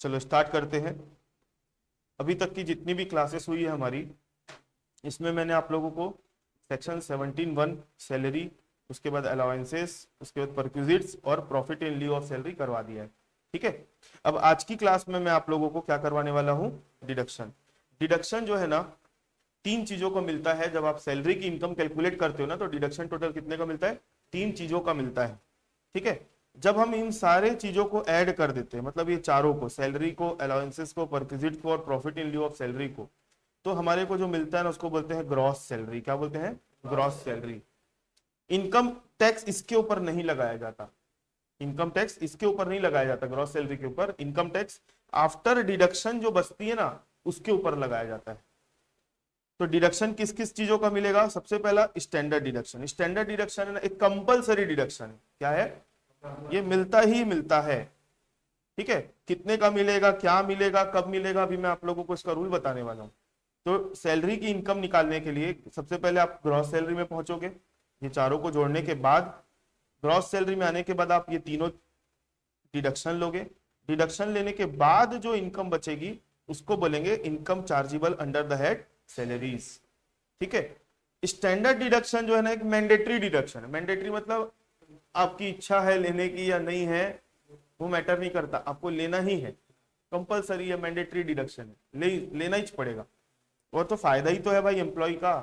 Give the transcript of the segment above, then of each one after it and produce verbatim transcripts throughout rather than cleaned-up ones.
चलो स्टार्ट करते हैं। अभी तक की जितनी भी क्लासेस हुई है हमारी, इसमें मैंने आप लोगों को सेक्शन सेवनटीन वन सैलरी, उसके बाद अलाउंसेस, उसके बाद परक्विजिट्स और profit in lieu of salary करवा दिया है। ठीक है, अब आज की क्लास में मैं आप लोगों को क्या करवाने वाला हूं, डिडक्शन। डिडक्शन जो है ना, तीन चीजों का मिलता है। जब आप सैलरी की इनकम कैलकुलेट करते हो ना, तो डिडक्शन टोटल कितने का मिलता है, तीन चीजों का मिलता है। ठीक है, जब हम इन सारे चीजों को ऐड कर देते हैं, मतलब ये चारों को, सैलरी को, अलाउंसेस को, परक्विजिट को और profit in lieu of salary को, तो हमारे को जो मिलता है ना, उसको बोलते हैं ग्रॉस सैलरी। क्या बोलते हैं, ग्रॉस सैलरी। इनकम टैक्स इसके ऊपर नहीं लगाया जाता, इनकम टैक्स इसके ऊपर नहीं लगाया जाता, ग्रॉस सैलरी के ऊपर इनकम टैक्स आफ्टर डिडक्शन जो बचती है ना, उसके ऊपर लगाया जाता है। तो डिडक्शन किस किस चीजों का मिलेगा, सबसे पहला स्टैंडर्ड डिडक्शन। स्टैंडर्ड डिडक्शन है ना, एक कंपलसरी डिडक्शन है। क्या है, ये मिलता ही मिलता है। ठीक है, कितने का मिलेगा, क्या मिलेगा, कब मिलेगा, अभी मैं आप लोगों को इसका रूल बताने वाला हूं। तो सैलरी की इनकम निकालने के लिए सबसे पहले आप ग्रॉस सैलरी में पहुंचोगे। ये चारों को जोड़ने के बाद, ग्रॉस सैलरी में आने के बाद आप ये तीनों डिडक्शन लोगे। डिडक्शन लेने के बाद जो इनकम बचेगी उसको बोलेंगे income chargeable under the head salaries. ठीक है, स्टैंडर्ड डिडक्शन जो है ना, एक मैंडेटरी डिडक्शन है। मैंडेटरी मतलब आपकी इच्छा है लेने की या नहीं है, वो मैटर नहीं करता, आपको लेना ही है। कंपलसरी है, मैंडेटरी डिडक्शन है, ले, लेना ही पड़ेगा। वो तो फायदा ही तो है भाई एम्प्लॉय का।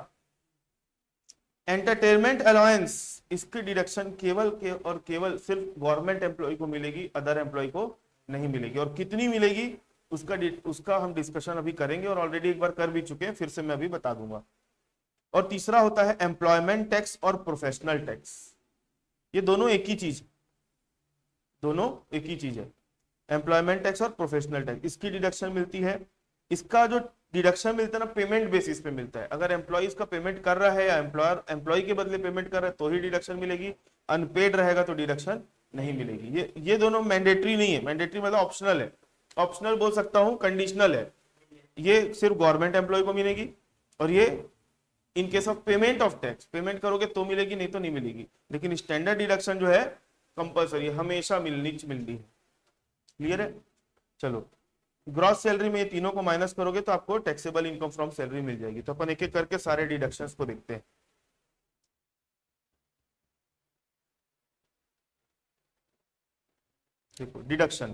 एंटरटेनमेंट अलाउंस, इसकी डिडक्शन केवल के और केवल सिर्फ गवर्नमेंट एम्प्लॉय को मिलेगी, अदर एम्प्लॉय को नहीं मिलेगी। और कितनी मिलेगी उसका उसका हम डिस्कशन अभी करेंगे, और ऑलरेडी एक बार कर भी चुके हैं, फिर से मैं अभी बता दूंगा। और तीसरा होता है एम्प्लॉयमेंट टैक्स और प्रोफेशनल टैक्स। ये दोनों एक ही चीज, दोनों एक ही चीज है, एम्प्लॉयमेंट टैक्स और प्रोफेशनल टैक्स। इसकी डिडक्शन मिलती है। इसका जो डिडक्शन मिलता है ना, पेमेंट बेसिस पे मिलता है। अगर एम्प्लॉय इसका पेमेंट कर रहा है या एम्प्लॉयर एम्प्लॉय के बदले पेमेंट कर रहा है तो ही डिडक्शन मिलेगी, अनपेड रहेगा तो डिडक्शन नहीं मिलेगी। ये ये दोनों मैंडेटरी नहीं है। मैंडेटरी मतलब ऑप्शनल है, ऑप्शनल बोल सकता हूं, कंडीशनल है। ये सिर्फ गवर्नमेंट एम्प्लॉय को मिलेगी, और ये in case of payment of tax, payment करोगे तो मिलेगी, नहीं तो नहीं मिलेगी। लेकिन स्टैंडर्ड डिडक्शन जो है कंपल्सरी, हमेशा मिलनी मिलनी है। क्लियर है। चलो, ग्रॉस सैलरी में ये तीनों को माइनस करोगे तो आपको टैक्सेबल इनकम फ्रॉम सैलरी मिल जाएगी। तो अपन एक एक करके सारे डिडक्शंस को देखते हैं। देखो डिडक्शन,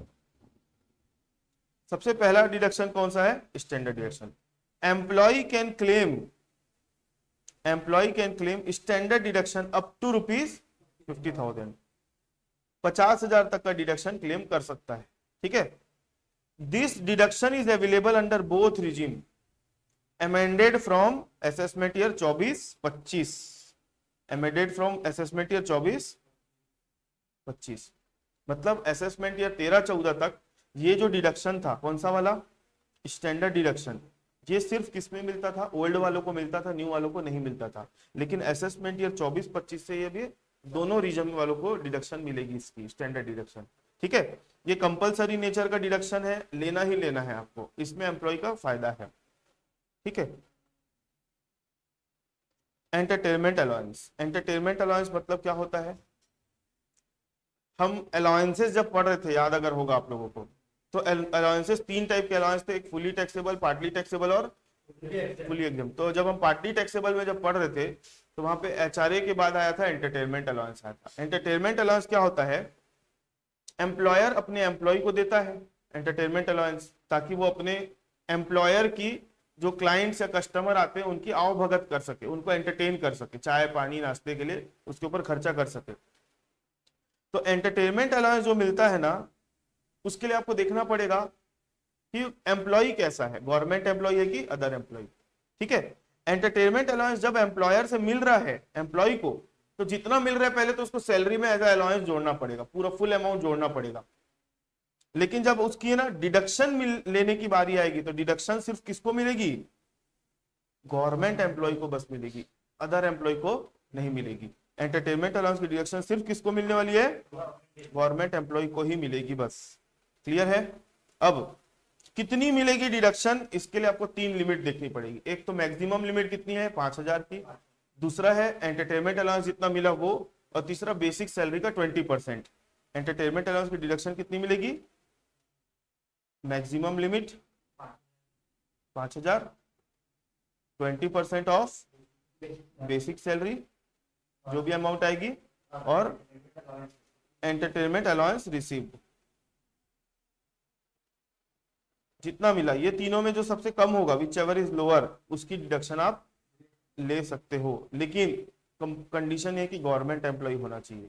सबसे पहला डिडक्शन कौन सा है, standard deduction. Employee can claim employee can claim standard deduction up to rupees fifty thousand, पचास हजार तक का डिडक्शन क्लेम कर सकता है। ठीक है, this deduction is available under both regime, amended from assessment year चौबीस पच्चीस, अमेंडेड फ्रॉम असेसमेंट ईयर चौबीस पच्चीस, मतलब असेसमेंट ईयर तेरह चौदह तक ये जो डिडक्शन था, कौन सा वाला, स्टैंडर्ड डिडक्शन, ये सिर्फ किस में मिलता था, ओल्ड वालों को मिलता था, न्यू वालों को नहीं मिलता था। लेकिन असेसमेंट ईयर चौबीस पच्चीस से ये भी दोनों रीजन वालों को डिडक्शन मिलेगी, इसकी स्टैंडर्ड डिडक्शन। ठीक है, ये कंपलसरी नेचर का डिडक्शन है, लेना ही लेना है आपको, इसमें एम्प्लॉय का फायदा है। ठीक है, एंटरटेनमेंट अलाउंस। एंटरटेनमेंट अलाउंस मतलब क्या होता है, हम अलाउंसेस जब पढ़ रहे थे, याद अगर होगा आप लोगों को, तो अलाउंसेस तीन टाइप के अलाउंस थे, एक फुली टैक्सेबल, पार्टली टैक्सेबल और फुली एग्जाम। तो जब हम पार्टली टैक्सेबल में जब पढ़ रहे थे, तो वहां पे एचआरए के बाद आया था एंटरटेनमेंट अलाउंस आया था। एंटरटेनमेंट अलाउंस क्या होता है, एम्प्लॉयर अपने एम्प्लॉय को देता है एंटरटेनमेंट अलाउंस, ताकि वो अपने एम्प्लॉयर की जो क्लाइंट्स या कस्टमर आते हैं उनकी आवभगत कर सके, उनको एंटरटेन कर सके, चाय पानी नाश्ते के लिए उसके ऊपर खर्चा कर सके। तो एंटरटेनमेंट अलाउंस जो मिलता है ना, उसके लिए आपको देखना पड़ेगा कि एम्प्लॉय कैसा है, गवर्नमेंट एम्प्लॉय है कि अदर एम्प्लॉय। ठीक है, एंटरटेनमेंट अलाउंस जब एम्प्लॉयर से मिल रहा है एम्प्लॉय को, तो जितना मिल रहा है पहले तो उसको सैलरी में एज अ अलाउंस जोड़ना पड़ेगा, पूरा फुल अमाउंट जोड़ना पड़ेगा। लेकिन जब उसकी ना डिडक्शन लेने की बारी आएगी, तो डिडक्शन सिर्फ किसको मिलेगी, गवर्नमेंट एम्प्लॉय को बस मिलेगी, अदर एम्प्लॉय को नहीं मिलेगी। एंटरटेनमेंट अलाउंस की डिडक्शन सिर्फ किसको मिलने वाली है, गवर्नमेंट एम्प्लॉय को ही मिलेगी बस। क्लियर है। अब कितनी मिलेगी डिडक्शन, इसके लिए आपको तीन लिमिट देखनी पड़ेगी। एक तो मैक्सिमम लिमिट कितनी है, पांच हजार की, दूसरा है एंटरटेनमेंट अलाउंस जितना मिला वो, और तीसरा बेसिक सैलरी का ट्वेंटी परसेंट। एंटरटेनमेंट अलाउंस की डिडक्शन कितनी मिलेगी, मैक्सिमम लिमिट पांच हजार, twenty percent of basic salary जो भी अमाउंट आएगी, और एंटरटेनमेंट अलाउंस रिसीव्ड जितना मिला। ये तीनों में जो सबसे कम होगा, विच एवर इज लोअर, उसकी डिडक्शन आप ले सकते हो, लेकिन कंडीशन है कि गवर्नमेंट एम्प्लॉय होना चाहिए।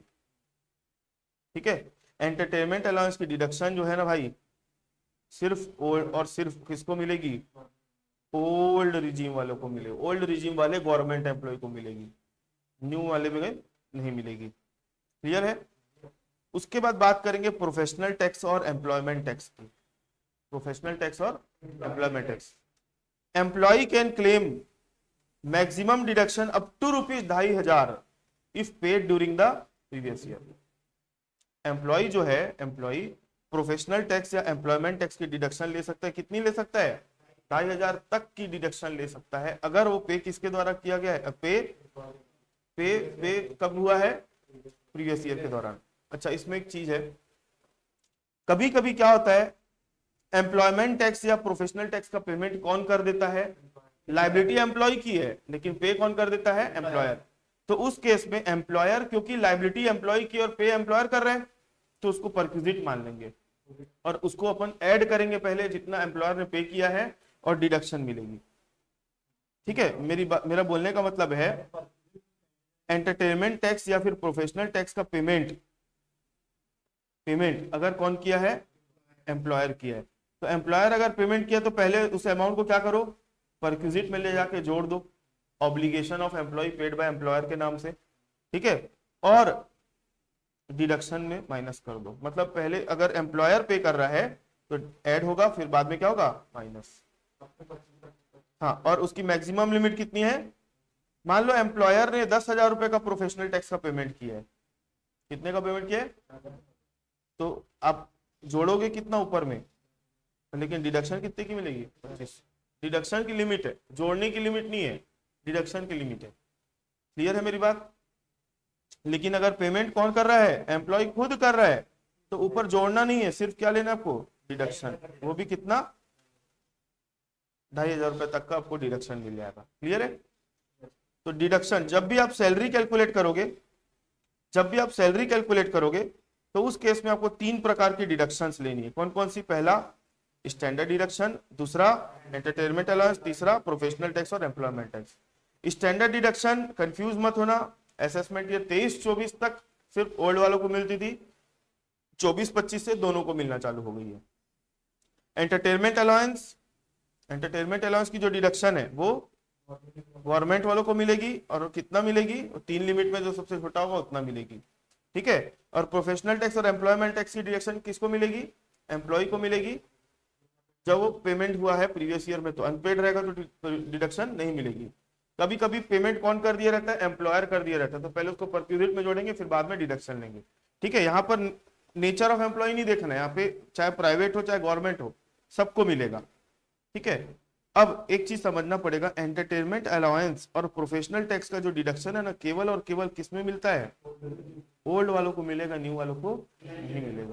ठीक है, एंटरटेनमेंट अलाउंस की डिडक्शन जो है ना भाई, सिर्फ ओल्ड और सिर्फ किसको मिलेगी? ओल्ड रिजीम वालों को मिलेगी, ओल्ड रिजीम वाले गवर्नमेंट एम्प्लॉय को मिलेगी, न्यू वाले में नहीं मिलेगी। क्लियर है? उसके बाद बात करेंगे प्रोफेशनल टैक्स और एम्प्लॉयमेंट टैक्स की। प्रोफेशनल टैक्स और employment tax, employee can claim maximum deduction up to rupees ढाई हजार if paid during the previous year. Employee जो है, एम्प्लॉय प्रोफेशनल टैक्स या एम्प्लॉयमेंट टैक्स की डिडक्शन ले सकता है। कितनी ले सकता है? ढाई हजार तक की डिडक्शन ले सकता है, अगर वो पे किसके द्वारा किया गया है? पे पे पे कब हुआ है? प्रीवियस ईयर के दौरान। अच्छा, इसमें एक चीज है, कभी कभी क्या होता है, एम्प्लॉयमेंट टैक्स या प्रोफेशनल टैक्स का पेमेंट कौन कर देता है? लायबिलिटी एम्प्लॉय की है, लेकिन पे कौन कर देता है? एम्प्लॉयर। तो उस केस में एम्प्लॉयर, क्योंकि लायबिलिटी एम्प्लॉय की और पे एम्प्लॉयर कर रहे हैं, तो उसको परक्विजिट मान लेंगे और उसको अपन ऐड करेंगे पहले जितना एम्प्लॉयर ने पे किया है और डिडक्शन मिलेगी। ठीक है, मेरी मेरा बोलने का मतलब है, एंटरटेनमेंट टैक्स या फिर प्रोफेशनल टैक्स का पेमेंट पेमेंट अगर कौन किया है? एम्प्लॉयर किया है। तो एम्प्लॉयर अगर पेमेंट किया तो पहले उस अमाउंट को क्या करो? परक्विजिट में ले जाके जोड़ दो, obligation of employee paid by employer के नाम से। ठीक है, और डिडक्शन में माइनस कर दो। मतलब पहले अगर एम्प्लॉयर पे कर रहा है तो ऐड होगा, फिर बाद में क्या होगा? माइनस। हाँ, और उसकी मैक्सिमम लिमिट कितनी है? मान लो एम्प्लॉयर ने दस हजार रुपए का प्रोफेशनल टैक्स का पेमेंट किया है। कितने का पेमेंट किया है? तो आप जोड़ोगे कितना ऊपर में, लेकिन डिडक्शन कितने की मिलेगी? पच्चीस। डिडक्शन की लिमिट है, जोड़ने की लिमिट नहीं है, डिडक्शन की लिमिट है। क्लियर है मेरी बात? लेकिन अगर पेमेंट कौन कर रहा है? एम्प्लॉय खुद कर रहा है, तो ऊपर जोड़ना नहीं है, सिर्फ क्या लेना है आपको? डिडक्शन। वो भी कितना? ढाई हजार रुपए तक का आपको डिडक्शन मिल जाएगा। क्लियर है? तो डिडक्शन जब भी आप सैलरी कैलकुलेट करोगे, जब भी आप सैलरी कैलकुलेट करोगे तो उस केस में आपको तीन प्रकार की डिडक्शंस लेनी है। कौन कौन सी? पहला स्टैंडर्ड डिडक्शन, दूसरा एंटरटेनमेंट अलाउंस, तीसरा प्रोफेशनल टैक्स और employment tax. Standard deduction, confuse मत होना, असेसमेंट ये तेईस चौबीस तक सिर्फ ओल्ड वालों को मिलती थी, चौबीस पच्चीस से दोनों को मिलना चालू हो गई है। एंटरटेनमेंट अलाउंस, एंटरटेनमेंट अलाउंस की जो डिडक्शन है वो गवर्नमेंट वालों को मिलेगी, और कितना मिलेगी? तीन लिमिट में जो सबसे छोटा होगा उतना मिलेगी। ठीक है, और प्रोफेशनल टैक्स और एम्प्लॉयमेंट टैक्स की डिडक्शन किसको मिलेगी? एम्प्लॉय को मिलेगी। जब वो पेमेंट हुआ है प्रीवियस ईयर में तो अनपेड रहेगा तो डिडक्शन नहीं मिलेगी। कभी कभी पेमेंट कौन कर दिया रहता है? एम्प्लॉयर कर दिया रहता है, तो पहले उसको परक्विजिट में जोड़ेंगे, फिर बाद में डिडक्शन लेंगे। ठीक है, यहाँ पर नेचर ऑफ एम्प्लॉय नहीं देखना है, यहाँ पे चाहे प्राइवेट हो चाहे गवर्नमेंट हो सबको मिलेगा। ठीक है, अब एक चीज समझना पड़ेगा, एंटरटेनमेंट अलाउंस और प्रोफेशनल टैक्स का जो डिडक्शन है ना, केवल और केवल किस में मिलता है? ओल्ड वालों को मिलेगा, न्यू वालों को नहीं मिलेगा।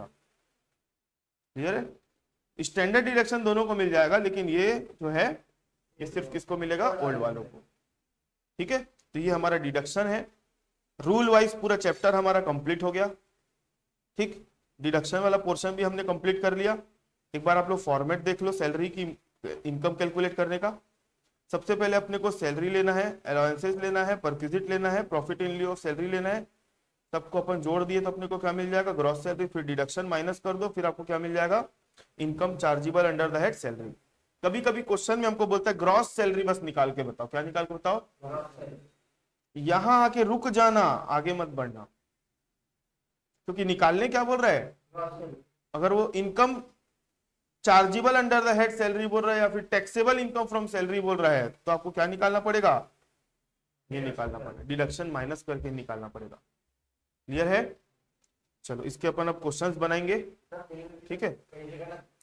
क्लियर है? स्टैंडर्ड डिडक्शन दोनों को मिल जाएगा, लेकिन ये जो है ये सिर्फ किसको मिलेगा? ओल्ड वालों को। ठीक है, तो ये हमारा डिडक्शन है। रूल वाइज पूरा चैप्टर हमारा कंप्लीट हो गया। ठीक, डिडक्शन वाला पोर्शन भी हमने कंप्लीट कर लिया। एक बार आप लोग फॉर्मेट देख लो सैलरी की इनकम कैलकुलेट करने का। सबसे पहले अपने को सैलरी लेना है, अलाउंसेस लेना है, परक्विजिट लेना है, profit in lieu of salary लेना है। सबको अपन जोड़ दिए तो अपने को क्या मिल जाएगा? Gross salary. फिर डिडक्शन माइनस कर दो, फिर आपको क्या मिल जाएगा? Income chargeable under the head salary. कभी कभी क्वेश्चन में हमको बोलता है ग्रॉस सैलरी बस निकाल के बताओ। क्या निकाल के बताओ? यहां आके रुक जाना, आगे मत बढ़ना, क्योंकि निकालने क्या बोल रहा है? अगर वो income chargeable under the head salary बोल रहा है या फिर टैक्सेबल इनकम फ्रॉम सैलरी बोल रहा है, तो आपको क्या निकालना पड़ेगा? ये निकालना पड़ेगा, डिडक्शन माइनस करके निकालना पड़ेगा। क्लियर है? चलो इसके अपन अब क्वेश्चंस बनाएंगे। ठीक है।